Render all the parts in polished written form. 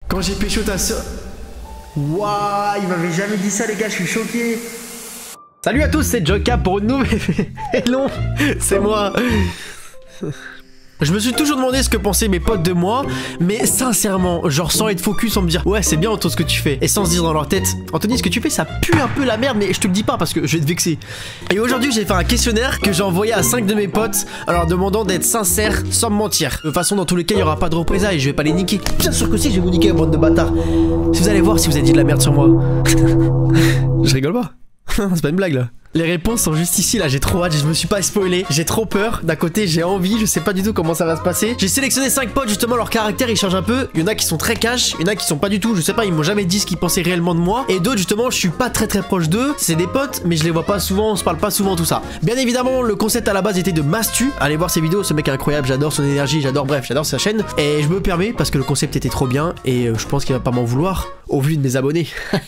Quand j'ai pécho ta soeur... Waouh, il m'avait jamais dit ça les gars, je suis choqué. Salut à tous, c'est Joka pour une nouvelle... Hello, c'est moi. Je me suis toujours demandé ce que pensaient mes potes de moi, mais sincèrement, genre sans être focus, sans me dire ouais c'est bien Anto ce que tu fais, et sans se dire dans leur tête Anthony ce que tu fais ça pue un peu la merde, mais je te le dis pas parce que je vais te vexer. Et aujourd'hui j'ai fait un questionnaire que j'ai envoyé à 5 de mes potes en leur demandant d'être sincères sans me mentir. De toute façon dans tous les cas il y aura pas de représailles, je vais pas les niquer. Bien sûr que si, je vais vous niquer bande de bâtards. Si vous allez voir si vous avez dit de la merde sur moi. Je rigole pas. C'est pas une blague là. Les réponses sont juste ici là, j'ai trop hâte, je me suis pas spoilé, j'ai trop peur, d'un côté j'ai envie, je sais pas du tout comment ça va se passer. J'ai sélectionné 5 potes justement, leur caractère il change un peu, il y en a qui sont très cash, il y en a qui sont pas du tout, je sais pas, ils m'ont jamais dit ce qu'ils pensaient réellement de moi, et d'autres justement je suis pas très proche d'eux, c'est des potes mais je les vois pas souvent, on se parle pas souvent tout ça. Bien évidemment le concept à la base était de Mastu, allez voir ses vidéos, ce mec est incroyable, j'adore son énergie, j'adore sa chaîne, et je me permets parce que le concept était trop bien, et je pense qu'il va pas m'en vouloir, au vu de mes abonnés.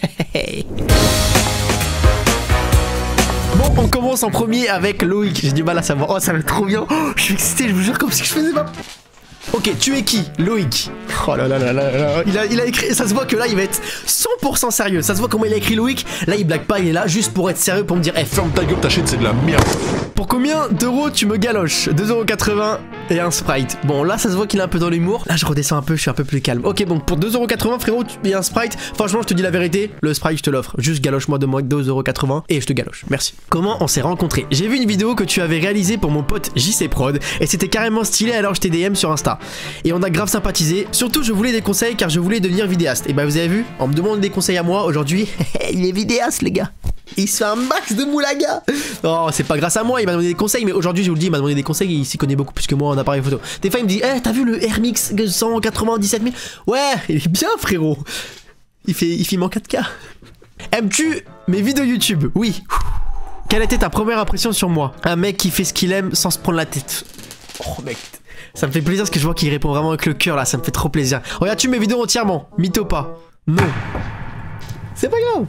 Bon, on commence en premier avec Loïc. J'ai du mal à savoir. Oh, ça va être trop bien. Oh, je suis excité, je vous jure, comme si je faisais pas. Ok, tu es qui? Loïc. Oh là là là là là. Il a écrit. Ça se voit que là, il va être 100% sérieux. Ça se voit comment il a écrit Loïc. Là, il blague pas, il est là juste pour être sérieux, pour me dire, ferme ta gueule, ta chaîne, c'est de la merde. Pour combien d'euros tu me galoches? 2,80€ et un Sprite. Bon, là, ça se voit qu'il est un peu dans l'humour. Là, je redescends un peu, je suis un peu plus calme. Ok, bon, pour 2,80€ frérot, et un Sprite, franchement, je te dis la vérité, le Sprite, je te l'offre. Juste galoche-moi de moi 2,80€ et je te galoche. Merci. Comment on s'est rencontrés? J'ai vu une vidéo que tu avais réalisée pour mon pote JC Prod et c'était carrément stylé, alors je t'ai DM sur Insta. Et on a grave sympathisé. Surtout, je voulais des conseils car je voulais devenir vidéaste. Et bah, vous avez vu, on me demande des conseils à moi aujourd'hui. Il est vidéaste, les gars. Il se fait un max de moulaga. Non, c'est pas grâce à moi, il m'a donné des conseils, mais aujourd'hui, je vous le dis, il m'a donné des conseils, il s'y connaît beaucoup plus que moi en appareil photo. Des fois, il me dit, t'as vu le RMX 197 000? Ouais, il est bien, frérot. Il filme en 4K. Aimes-tu mes vidéos YouTube? Oui. Quelle était ta première impression sur moi? Un mec qui fait ce qu'il aime sans se prendre la tête. Oh, mec. Ça me fait plaisir parce que je vois qu'il répond vraiment avec le cœur là, ça me fait trop plaisir. Regardes-tu mes vidéos entièrement? Mytho pas? Non. C'est pas grave.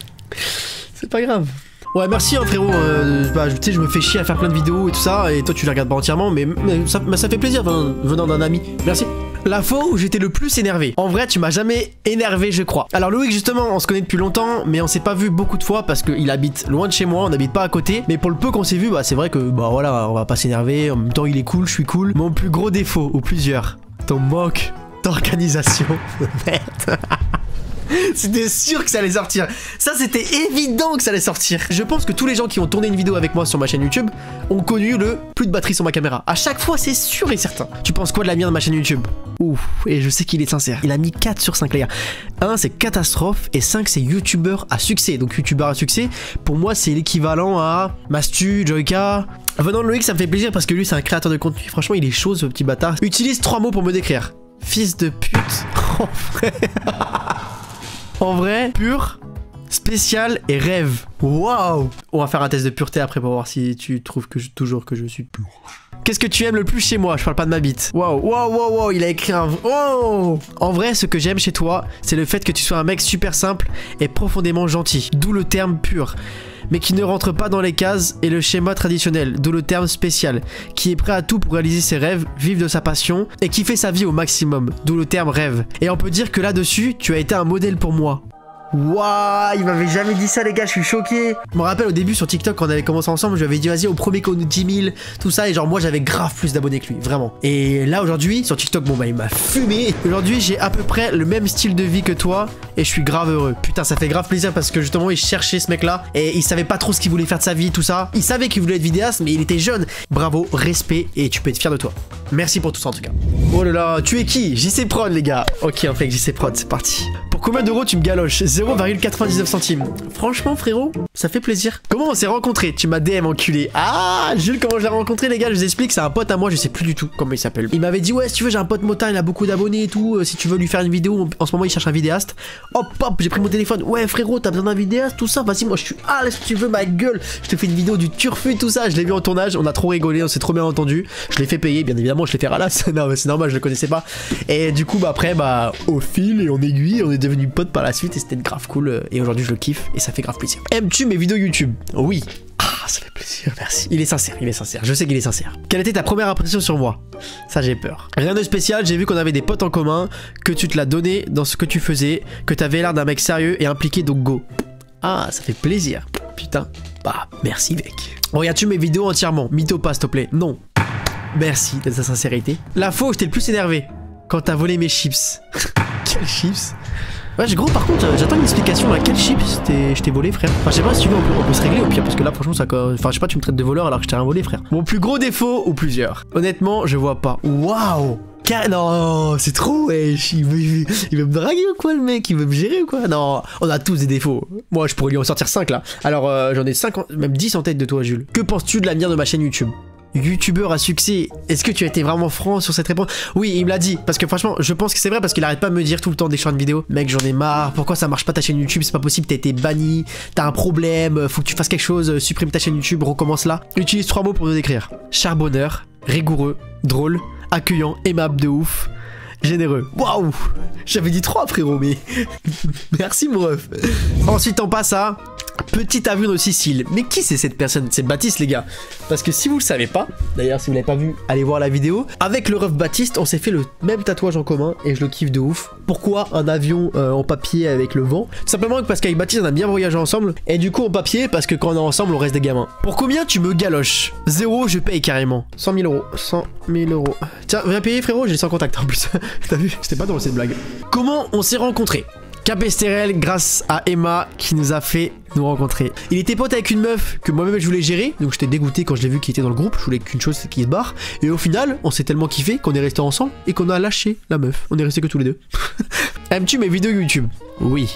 C'est pas grave. Ouais, merci hein, frérot. Bah, tu sais, je me fais chier à faire plein de vidéos et tout ça, et toi tu les regardes pas entièrement, mais ça fait plaisir venant d'un ami. Merci. La fois où j'étais le plus énervé. En vrai, tu m'as jamais énervé, je crois. Alors Loïc, justement, on se connaît depuis longtemps, mais on s'est pas vu beaucoup de fois parce qu'il habite loin de chez moi, on n'habite pas à côté. Mais pour le peu qu'on s'est vu, bah c'est vrai que bah voilà, on va pas s'énerver. En même temps, il est cool, je suis cool. Mon plus gros défaut, ou plusieurs, ton manque d'organisation. Merde. C'était sûr que ça allait sortir. Ça, c'était évident que ça allait sortir. Je pense que tous les gens qui ont tourné une vidéo avec moi sur ma chaîne YouTube ont connu le plus de batterie sur ma caméra. À chaque fois, c'est sûr et certain. Tu penses quoi de la mienne de ma chaîne YouTube? Ouf, et je sais qu'il est sincère. Il a mis 4 sur 5, les gars. 1, c'est catastrophe, et 5, c'est youtubeur à succès. Donc, youtubeur à succès, pour moi, c'est l'équivalent à Mastu, Joka. Venant de Loïc, ça me fait plaisir parce que lui, c'est un créateur de contenu. Franchement, il est chaud, ce petit bâtard. Utilise 3 mots pour me décrire. Fils de pute. Oh, frère. En vrai, pur, spécial et rêve. Waouh. On va faire un test de pureté après pour voir si tu trouves que toujours que je suis pur. Qu'est-ce que tu aimes le plus chez moi? Je parle pas de ma bite. Waouh, waouh, waouh, waouh, il a écrit un... Oh. En vrai, ce que j'aime chez toi, c'est le fait que tu sois un mec super simple et profondément gentil. D'où le terme pur. Mais qui ne rentre pas dans les cases et le schéma traditionnel, d'où le terme spécial, qui est prêt à tout pour réaliser ses rêves, vivre de sa passion, et qui fait sa vie au maximum, d'où le terme rêve. Et on peut dire que là-dessus, tu as été un modèle pour moi. Waouh, il m'avait jamais dit ça les gars, je suis choqué. Je me rappelle au début sur TikTok quand on avait commencé ensemble, je lui avais dit vas-y au premier qu'on nous 10 000, tout ça, et genre moi j'avais grave plus d'abonnés que lui, vraiment. Et là aujourd'hui sur TikTok, bon bah il m'a fumé. Aujourd'hui j'ai à peu près le même style de vie que toi et je suis grave heureux. Putain ça fait grave plaisir parce que justement il cherchait ce mec là et il savait pas trop ce qu'il voulait faire de sa vie, tout ça. Il savait qu'il voulait être vidéaste mais il était jeune. Bravo, respect et tu peux être fier de toi. Merci pour tout ça en tout cas. Oh là là, tu es qui? JC Prod les gars. Ok on fait avec JC Prod, c'est parti. Pour combien d'euros tu me galoches? 0,99 centimes. Franchement frérot, ça fait plaisir. Comment on s'est rencontrés? Tu m'as DM enculé. Ah Jules, comment je l'ai rencontré les gars? Je vous explique, c'est un pote à moi, je sais plus du tout comment il s'appelle. Il m'avait dit ouais si tu veux j'ai un pote motard, il a beaucoup d'abonnés et tout, si tu veux lui faire une vidéo, en ce moment il cherche un vidéaste. Hop hop, j'ai pris mon téléphone. Ouais frérot, t'as besoin d'un vidéaste, tout ça, vas-y moi je suis laisse si tu veux ma gueule. Je te fais une vidéo du turfu tout ça, je l'ai vu en tournage, on a trop rigolé, on s'est trop bien entendu. Je l'ai fait payer, bien évidemment, je l'ai fait ralasse. Non mais c'est normal, je le connaissais pas. Et du coup bah après bah au fil et en aiguille, on est devenus potes par la suite et c'était grave cool et aujourd'hui je le kiffe et ça fait grave plaisir. Aimes-tu mes vidéos YouTube? Oui. ça fait plaisir, merci. Il est sincère, je sais qu'il est sincère. Quelle était ta première impression sur moi? Ça, j'ai peur. Rien de spécial, j'ai vu qu'on avait des potes en commun, que tu te l'as donné dans ce que tu faisais, que t'avais l'air d'un mec sérieux et impliqué, donc go. Ah, ça fait plaisir. Putain. Bah, merci mec. Regardes-tu mes vidéos entièrement? Mytho pas, s'il te plaît. Non. Merci de ta sincérité. La fois où j'étais le plus énervé, quand t'as volé mes chips. Quels chips? Ouais, gros, par contre, j'attends une explication à quel chips je t'ai volé, frère. Enfin, je sais pas si tu veux, on peut se régler au pire, parce que là, franchement, ça. Enfin, je sais pas, tu me traites de voleur alors que je t'ai rien volé, frère. Mon plus gros défaut ou plusieurs? Honnêtement, je vois pas. Waouh! Non, c'est trop, wesh. Il veut me draguer ou quoi, le mec? Il veut me gérer ou quoi? Non, on a tous des défauts. Moi, je pourrais lui en sortir 5 là. Alors, j'en ai 5, même 10 en tête de toi, Jules. Que penses-tu de l'avenir de ma chaîne YouTube? Youtubeur à succès, est-ce que tu as été vraiment franc sur cette réponse? Oui, il me l'a dit, parce que franchement, je pense que c'est vrai, parce qu'il arrête pas de me dire tout le temps des short vidéos. Mec, j'en ai marre, pourquoi ça marche pas ta chaîne YouTube? C'est pas possible, t'as été banni, t'as un problème, faut que tu fasses quelque chose, supprime ta chaîne YouTube, recommence là. Utilise 3 mots pour nous décrire. Charbonneur, rigoureux, drôle, accueillant, aimable de ouf, généreux. Waouh! J'avais dit 3 frérot, mais... Merci mon ref. Ensuite on passe à... Petit avion de Sicile. Mais qui c'est cette personne? C'est Baptiste les gars. Parce que si vous le savez pas, d'ailleurs si vous l'avez pas vu, allez voir la vidéo. Avec le ref Baptiste, on s'est fait le même tatouage en commun et je le kiffe de ouf. Pourquoi un avion en papier avec le vent? Tout simplement parce qu'avec Baptiste on a bien voyagé ensemble. Et du coup en papier parce que quand on est ensemble on reste des gamins. Pour combien tu me galoches? 0, je paye carrément. 100 000 euros. 100 000 euros. Tiens, viens payer frérot, j'ai 100 contacts en plus. T'as vu? C'était pas drôle cette blague. Comment on s'est rencontrés? Capesterel grâce à Emma qui nous a fait nous rencontrer. Il était pote avec une meuf que moi-même je voulais gérer, donc j'étais dégoûté quand je l'ai vu qu'il était dans le groupe, je voulais qu'une chose c'est qu'il se barre, et au final on s'est tellement kiffé qu'on est resté ensemble et qu'on a lâché la meuf, on est resté que tous les deux. Aimes-tu mes vidéos YouTube? Oui.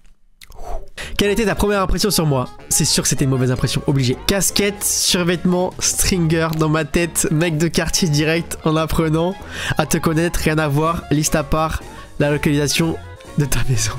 Quelle était ta première impression sur moi? C'est sûr que c'était une mauvaise impression, obligé. Casquette, survêtement, stringer dans ma tête, mec de quartier direct en apprenant à te connaître, rien à voir, liste à part, la localisation de ta maison.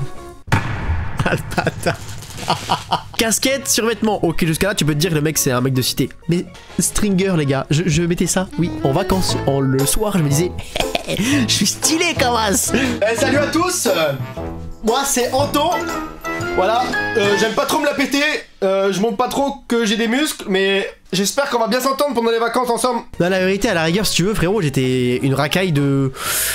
Alpata. Casquette, survêtement. Ok, jusqu'à là, tu peux te dire que le mec c'est un mec de cité. Mais stringer, les gars, je mettais ça, oui, en vacances, le soir, je me disais, je suis stylé, Kawas. Salut à tous. Moi, c'est Anton. Voilà, j'aime pas trop me la péter. Je montre pas trop que j'ai des muscles, mais j'espère qu'on va bien s'entendre pendant les vacances ensemble. Non, la vérité, à la rigueur, si tu veux, frérot, j'étais une racaille de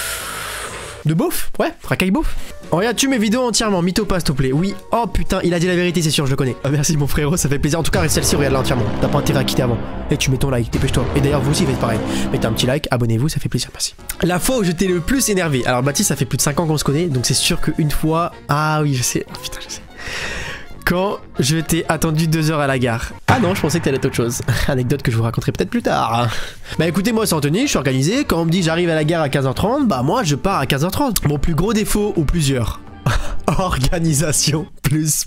beauf. Ouais, racaille beauf. Regarde-tu mes vidéos entièrement? Mytho pas, s'il te plaît. Oui. Oh putain, il a dit la vérité, c'est sûr, je le connais. Ah, merci mon frérot, ça fait plaisir. En tout cas, reste celle-ci, regarde-la entièrement. T'as pas intérêt à quitter avant. Et tu mets ton like, dépêche-toi. Et d'ailleurs, vous aussi, faites pareil. Mettez un petit like, abonnez-vous, ça fait plaisir, merci. La fois où j'étais le plus énervé. Alors, Baptiste, ça fait plus de 5 ans qu'on se connaît, donc c'est sûr qu'une fois. Ah oui, je sais. Oh, putain, je sais. Quand je t'ai attendu 2 heures à la gare. Ah non, je pensais que t'allais être autre chose. Anecdote que je vous raconterai peut-être plus tard. Bah écoutez, moi c'est Anthony, je suis organisé. Quand on me dit j'arrive à la gare à 15h30, bah moi je pars à 15h30. Mon plus gros défaut ou plusieurs? Organisation. Plus.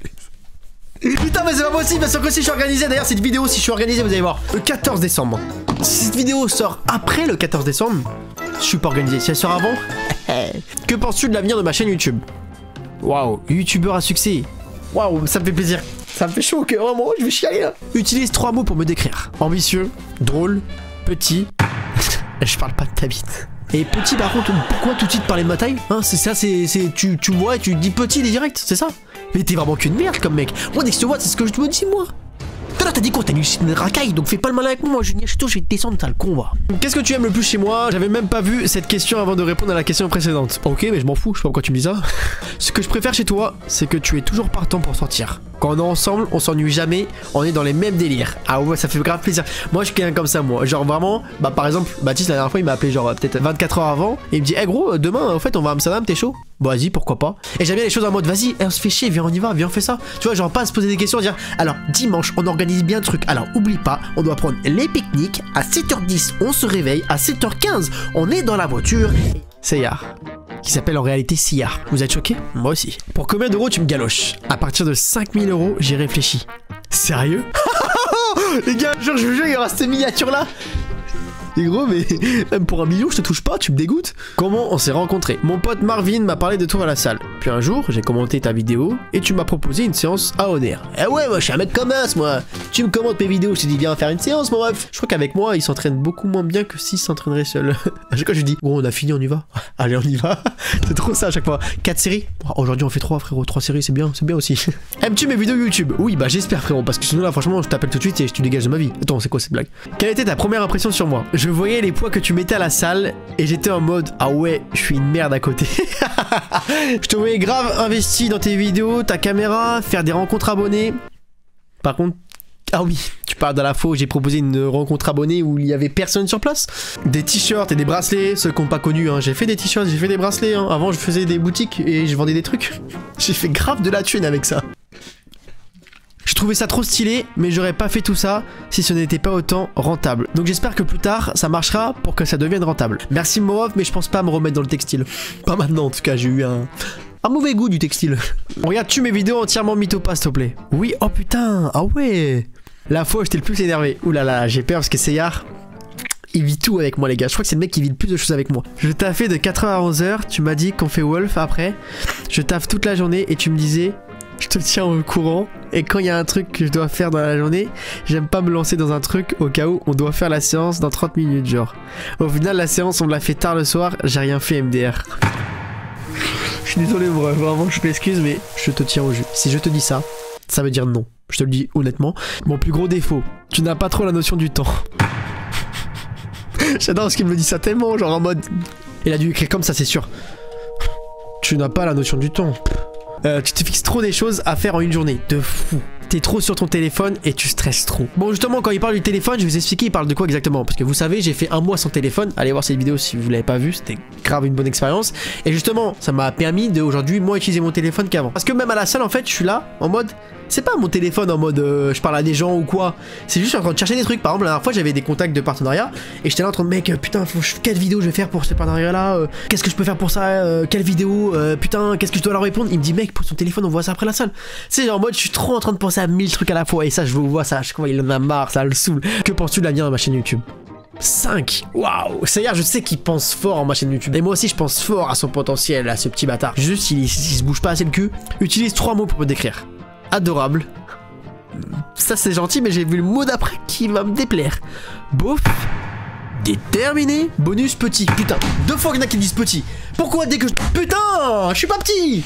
Putain mais c'est pas possible, parce que si je suis organisé, d'ailleurs cette vidéo, si je suis organisé, vous allez voir, le 14 décembre. Si cette vidéo sort après le 14 décembre, je suis pas organisé. Si elle sort avant, que penses-tu de l'avenir de ma chaîne YouTube? Waouh, youtubeur à succès. Waouh, ça me fait plaisir. Ça me fait chaud au cœur, vraiment, je vais chialer là. Utilise 3 mots pour me décrire. Ambitieux, drôle, petit. Je parle pas de ta bite. Et petit par contre, pourquoi tout de suite parler de ma taille? Hein, c'est ça, tu me vois et tu dis petit direct, c'est ça? Mais t'es vraiment qu'une merde comme mec. Moi dès que je te vois, c'est ce que je me dis moi. Là t'as dit quoi? T'as une racaille, donc fais pas le malin avec moi, Julien Chito, je vais te descendre, t'as le con va. Qu'est-ce que tu aimes le plus chez moi? J'avais même pas vu cette question avant de répondre à la question précédente. Ok, mais je m'en fous, je sais pas pourquoi tu me dis ça. Ce que je préfère chez toi, c'est que tu es toujours partant pour sortir. Quand on est ensemble, on s'ennuie jamais, on est dans les mêmes délires. Ah ouais, ça fait grave plaisir. Moi je suis quelqu'un comme ça, moi. Genre vraiment, bah par exemple, Baptiste la dernière fois il m'a appelé genre peut-être 24 heures avant et il me dit, hey gros, demain en fait on va à Amsterdam, t'es chaud? Bah vas-y, pourquoi pas. Et j'aime bien les choses en mode, vas-y, on se fait chier, viens on y va, viens on fait ça. Tu vois, genre pas à se poser des questions, dire, alors dimanche on organise bien le truc. Alors oublie pas, on doit prendre les pique-niques, à 7h10 on se réveille, à 7h15 on est dans la voiture. C'est Yar, qui s'appelle en réalité Sillard. Vous êtes choqués? Moi aussi. Pour combien d'euros tu me galoches? À partir de 5000 euros, j'ai réfléchi. Sérieux? Les gars, genre, je vous jure, il y aura cette miniature là. Et gros, mais même pour 1 million, je te touche pas, tu me dégoûtes. Comment on s'est rencontrés? Mon pote Marvin m'a parlé de toi à la salle. Puis un jour, j'ai commenté ta vidéo et tu m'as proposé une séance à honneur. Eh ouais, moi je suis un mec comme as, moi. Tu me commentes mes vidéos, je te dis viens faire une séance, mon ref. Je crois qu'avec moi, il s'entraîne beaucoup moins bien que s'il s'entraînerait seul. À chaque fois, je dis, bon, on a fini, on y va. Allez, on y va. C'est trop ça à chaque fois. 4 séries. Aujourd'hui, on fait 3, frérot. 3 séries, c'est bien aussi. Aimes-tu mes vidéos YouTube? Oui, bah j'espère, frérot, parce que sinon là, franchement, je t'appelle tout de suite et tu dégages de ma vie. Attends, c'est quoi cette blague? Quelle était ta première impression sur moi? Je voyais les poids que tu mettais à la salle et j'étais en mode, ah ouais, je suis une merde à côté. Je te voyais grave investi dans tes vidéos, ta caméra, faire des rencontres abonnés. Par contre, ah oui, tu parles de la fois où j'ai proposé une rencontre abonnée où il y avait personne sur place. Des t-shirts et des bracelets, ceux qui n'ont pas connu, hein. J'ai fait des t-shirts, j'ai fait des bracelets, hein. Avant je faisais des boutiques et je vendais des trucs. J'ai fait grave de la thune avec ça. Je trouvais ça trop stylé, mais j'aurais pas fait tout ça si ce n'était pas autant rentable. Donc j'espère que plus tard, ça marchera pour que ça devienne rentable. Merci Morov, mais je pense pas me remettre dans le textile. Pas maintenant en tout cas, j'ai eu un mauvais goût du textile. Regarde-tu mes vidéos entièrement mythopas, s'il te plaît? Oui, oh putain, ah ouais. La fois où j'étais le plus énervé. Ouh là là, j'ai peur parce que Seyar, il vit tout avec moi les gars. Je crois que c'est le mec qui vit le plus de choses avec moi. Je taffais de 4h à 11h, tu m'as dit qu'on fait Wolf après. Je taffe toute la journée et tu me disais... Je te tiens au courant et quand il y a un truc que je dois faire dans la journée, j'aime pas me lancer dans un truc au cas où on doit faire la séance dans 30 minutes genre. Au final la séance on l'a fait tard le soir, j'ai rien fait MDR. Je suis désolé bro, vraiment je m'excuse mais je te tiens au jus. Si je te dis ça, ça veut dire non. Je te le dis honnêtement. Mon plus gros défaut, tu n'as pas trop la notion du temps. J'adore parce qu'il me dit ça tellement genre en mode... Il a dû écrire comme ça c'est sûr. Tu n'as pas la notion du temps. Tu te fixes trop des choses à faire en une journée, de fou. T'es trop sur ton téléphone et tu stresses trop. Bon justement quand il parle du téléphone, je vais vous expliquer il parle de quoi exactement. Parce que vous savez j'ai fait un mois sans téléphone. Allez voir cette vidéo si vous l'avez pas vue, c'était grave une bonne expérience. Et justement ça m'a permis de aujourd'hui moins utiliser mon téléphone qu'avant. Parce que même à la salle en fait je suis là en mode... C'est pas mon téléphone en mode je parle à des gens ou quoi. C'est juste en train de chercher des trucs. Par exemple la dernière fois j'avais des contacts de partenariat. Et j'étais là en train de mec putain quelle vidéo je vais faire pour ce partenariat là, qu'est-ce que je peux faire pour ça, quelle vidéo, putain qu'est-ce que je dois leur répondre. Il me dit mec pose ton téléphone on voit ça après la salle. C'est genre en mode je suis trop en train de penser à 1000 trucs à la fois. Et ça je vous vois ça, je crois il en a marre, ça le saoule. Que penses-tu de l'avenir de ma chaîne YouTube? 5. Waouh. C'est-à-dire je sais qu'il pense fort en ma chaîne YouTube. Et moi aussi je pense fort à son potentiel, à ce petit bâtard. Juste il se bouge pas assez le cul. Utilise 3 mots pour me décrire. Adorable. Ça c'est gentil mais j'ai vu le mot d'après qui va me déplaire. Beauf. Déterminé. Bonus petit. Putain. 2 fois qu'il y en a qui disent petit. Pourquoi dès que je... Putain. Je suis pas petit.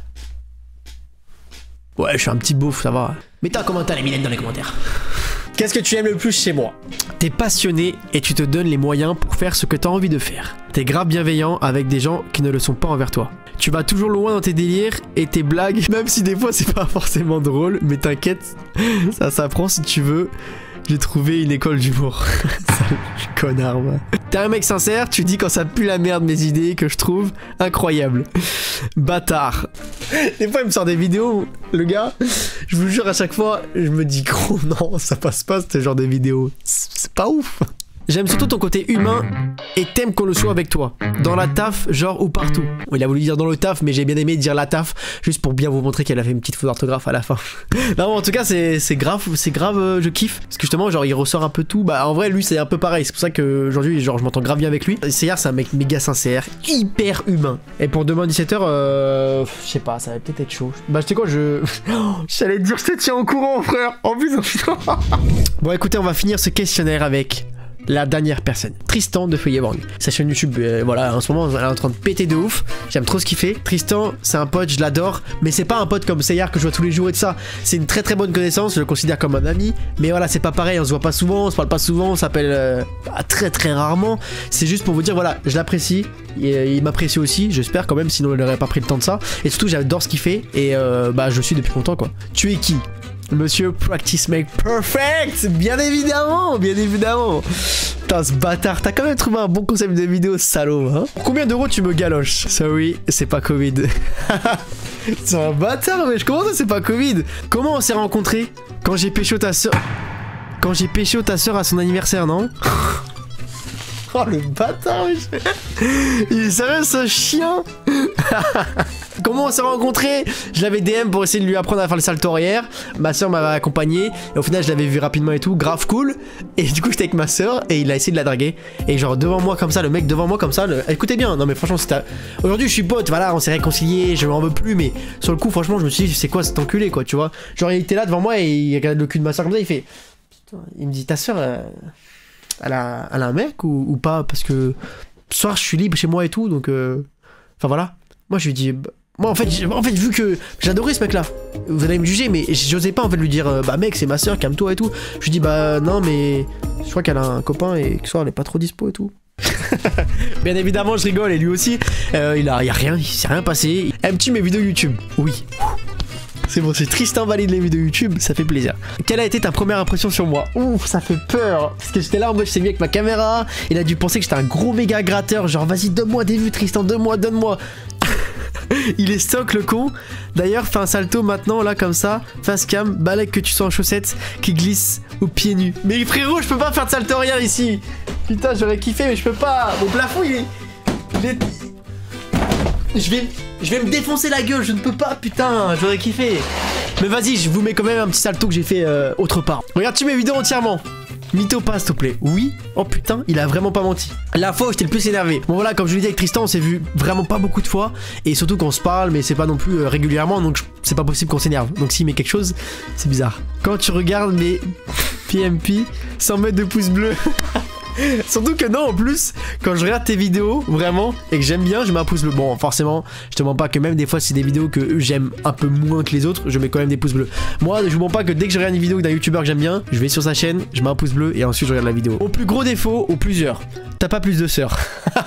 Ouais je suis un petit beauf ça va. Mets-toi un commentaire les minettes dans les commentaires. Qu'est-ce que tu aimes le plus chez moi? T'es passionné et tu te donnes les moyens pour faire ce que t'as envie de faire. T'es grave bienveillant avec des gens qui ne le sont pas envers toi. Tu vas toujours loin dans tes délires et tes blagues, même si des fois c'est pas forcément drôle, mais t'inquiète, ça s'apprend si tu veux. J'ai trouvé une école d'humour. Sale connard, moi. T'es un mec sincère, tu dis quand ça pue la merde mes idées que je trouve incroyables. Bâtard. Des fois il me sort des vidéos, le gars, je vous jure à chaque fois, je me dis gros non, ça passe pas ce genre de vidéo. C'est pas ouf. J'aime surtout ton côté humain et t'aimes qu'on le soit avec toi. Dans la taf, genre ou partout. Il a voulu dire dans le taf, mais j'ai bien aimé dire la taf, juste pour bien vous montrer qu'elle a fait une petite faute d'orthographe à la fin. Non, en tout cas, c'est grave, je kiffe. Parce que justement, genre, il ressort un peu tout. Bah, en vrai, lui, c'est un peu pareil. C'est pour ça que aujourd'hui, genre, je m'entends grave bien avec lui. Seyar, c'est un mec méga sincère, hyper humain. Et pour demain 17h, je sais pas, ça va peut-être être chaud. Bah, je sais quoi, j'allais te dire, je te tiens au courant, frère. En plus, bon, écoutez, on va finir ce questionnaire avec la dernière personne, Tristan de Feuillet-Borgne. Sa chaîne YouTube, voilà, en ce moment, elle est en train de péter de ouf. J'aime trop ce qu'il fait. Tristan, c'est un pote, je l'adore, mais c'est pas un pote comme Seyar que je vois tous les jours et de ça. C'est une très très bonne connaissance, je le considère comme un ami. Mais voilà, c'est pas pareil, on se voit pas souvent, on se parle pas souvent, on s'appelle très très rarement. C'est juste pour vous dire, voilà, je l'apprécie. Il m'apprécie aussi, j'espère quand même, sinon il n'aurait pas pris le temps de ça. Et surtout, j'adore ce qu'il fait et bah, je le suis depuis longtemps quoi. Tu es qui? Monsieur Practice Make Perfect. Bien évidemment, bien évidemment. Putain ce bâtard, t'as quand même trouvé un bon concept de vidéo salaud hein. Pour combien d'euros tu me galoches? Sorry, c'est pas Covid. C'est un bâtard mais comment ça c'est pas Covid? Comment on s'est rencontrés? Quand j'ai pécho ta soeur. Quand j'ai pécho ta soeur à son anniversaire non? Oh le bâtard. Il est sérieux ce chien. Comment on s'est rencontrés? Je l'avais DM pour essayer de lui apprendre à faire le salto arrière. Ma soeur m'avait accompagné. Et au final, je l'avais vu rapidement et tout. Grave cool. Et du coup, j'étais avec ma soeur et il a essayé de la draguer. Et genre, devant moi, comme ça, le mec devant moi, comme ça. Écoutez bien, non mais franchement, c'était. Aujourd'hui, je suis pote, voilà, on s'est réconciliés, je m'en veux plus. Mais sur le coup, franchement, je me suis dit, c'est quoi cet enculé, quoi, tu vois? Genre, il était là devant moi et il regarde le cul de ma soeur comme ça. Il fait. Putain, il me dit, ta soeur, elle a un mec ou pas? Parce que ce soir, je suis libre chez moi et tout. Donc. Enfin voilà. Moi, je lui dis. Moi en fait vu que j'adorais ce mec là, vous allez me juger mais j'osais pas en fait lui dire bah mec c'est ma soeur, calme-toi et tout. Je lui dis bah non mais je crois qu'elle a un copain et que ce soir elle est pas trop dispo et tout. Bien évidemment je rigole et lui aussi il a rien, il s'est rien passé. Aimes-tu mes vidéos YouTube? Oui. C'est bon, c'est Tristan valide les vidéos YouTube, ça fait plaisir. Quelle a été ta première impression sur moi? Ouf, ça fait peur. Parce que j'étais là en mode, je t'ai mis avec ma caméra. Il a dû penser que j'étais un gros méga gratteur. Genre, vas-y, donne-moi des vues, Tristan, donne-moi. Il est stock le con. D'ailleurs, fais un salto maintenant, là, comme ça. Face cam, balèque que tu sois en chaussettes, qui glisse aux pieds nus. Mais frérot, je peux pas faire de salto arrière ici. Putain, j'aurais kiffé, mais je peux pas. Mon plafond, il est... Je vais me défoncer la gueule, je ne peux pas, putain, j'aurais kiffé. Mais vas-y, je vous mets quand même un petit salto que j'ai fait autre part. Regarde-tu mes vidéos entièrement? Mytho pas, s'il te plaît. Oui. Oh putain, il a vraiment pas menti. La fois où j'étais le plus énervé. Bon voilà, comme je l'ai dit avec Tristan, on s'est vu vraiment pas beaucoup de fois. Et surtout qu'on se parle, mais c'est pas non plus régulièrement, donc c'est pas possible qu'on s'énerve. Donc s'il met quelque chose, c'est bizarre. Quand tu regardes mes PMP, 100 mètres de pouce bleu. Surtout que non, en plus, quand je regarde tes vidéos, vraiment, et que j'aime bien, je mets un pouce bleu. Bon, forcément, je te mens pas que même des fois, c'est des vidéos que j'aime un peu moins que les autres, je mets quand même des pouces bleus. Moi, je vous mens pas que dès que je regarde une vidéo d'un youtubeur que j'aime bien, je vais sur sa chaîne, je mets un pouce bleu et ensuite je regarde la vidéo. Au plus gros défaut, ou plusieurs, t'as pas plus de sœurs.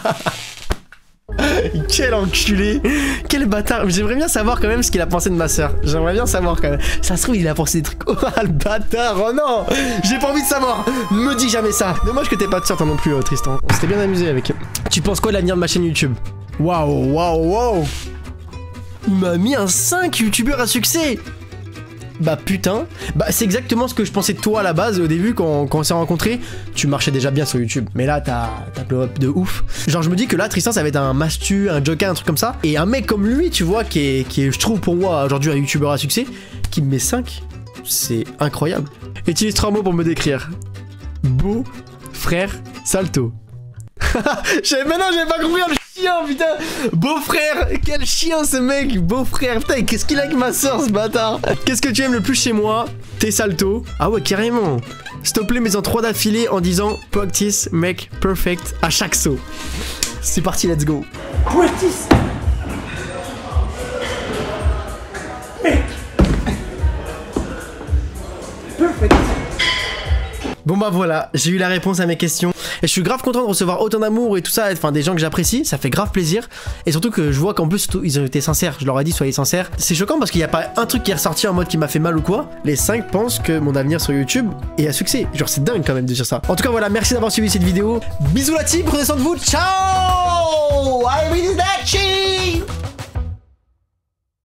Quel enculé. Quel bâtard. J'aimerais bien savoir quand même ce qu'il a pensé de ma soeur. J'aimerais bien savoir quand même. Ça se trouve il a pensé des trucs. Oh le bâtard. Oh non. J'ai pas envie de savoir. Me dis jamais ça. Dommage que t'aies pas de soeur toi non plus Tristan. On s'était bien amusé avec. Tu penses quoi de l'avenir de ma chaîne YouTube? Waouh. Il m'a mis un 5 youtubeur à succès. Bah putain, bah c'est exactement ce que je pensais de toi à la base au début quand on s'est rencontrés. Tu marchais déjà bien sur YouTube, mais là t'as blow up de ouf. Genre je me dis que là Tristan ça va être un mastu, un joker, un truc comme ça. Et un mec comme lui tu vois qui est je trouve pour moi aujourd'hui un youtubeur à succès, qui me met 5, c'est incroyable. Utilise 3 mots pour me décrire. Beau, frère, salto. Maintenant j'avais pas compris le chien putain. Beau-frère, quel chien ce mec. Beau-frère, putain qu'est-ce qu'il a avec ma soeur ce bâtard. Qu'est-ce que tu aimes le plus chez moi? Tes saltos. Ah ouais carrément. S'il te plaît mets-en 3 d'affilée en disant practice make perfect à chaque saut. C'est parti, let's go. Practice make perfect. Bon bah voilà, j'ai eu la réponse à mes questions. Et je suis grave content de recevoir autant d'amour et tout ça, enfin des gens que j'apprécie, ça fait grave plaisir. Et surtout que je vois qu'en plus ils ont été sincères, je leur ai dit soyez sincères. C'est choquant parce qu'il n'y a pas un truc qui est ressorti en mode qui m'a fait mal ou quoi. Les 5 pensent que mon avenir sur YouTube est à succès. Genre c'est dingue quand même de dire ça. En tout cas voilà, merci d'avoir suivi cette vidéo. Bisous la team, prenez soin de vous, ciao. I will